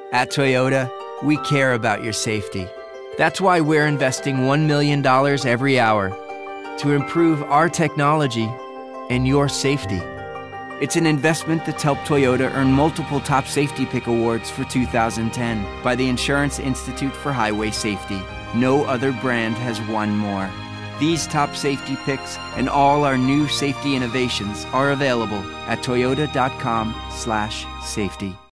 At Toyota, we care about your safety. That's why we're investing $1 million every hour to improve our technology and your safety. It's an investment that's helped Toyota earn multiple top safety pick awards for 2010 by the Insurance Institute for Highway Safety. No other brand has won more. These top safety picks and all our new safety innovations are available at toyota.com/safety.